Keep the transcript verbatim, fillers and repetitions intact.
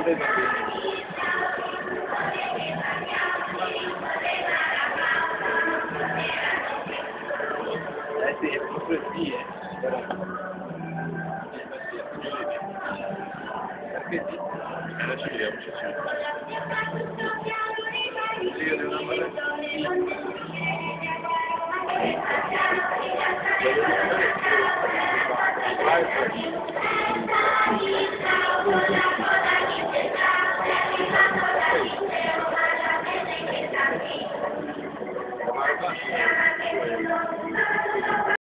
dei bambini. Eh sì, è proprio sì, eh. Però... Perché sì? Adesso vediamo se c'è. Io devo andare. Vai, vai.